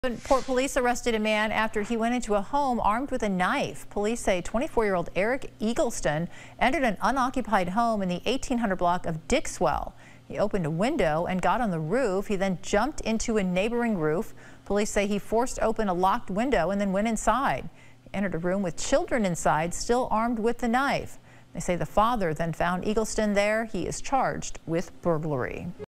Port police arrested a man after he went into a home armed with a knife. Police say 24-year-old Eric Eagleston entered an unoccupied home in the 1800 block of Dixwell. He opened a window and got on the roof. He then jumped into a neighboring roof. Police say he forced open a locked window and then went inside. He entered a room with children inside, still armed with the knife. They say the father then found Eagleston there. He is charged with burglary.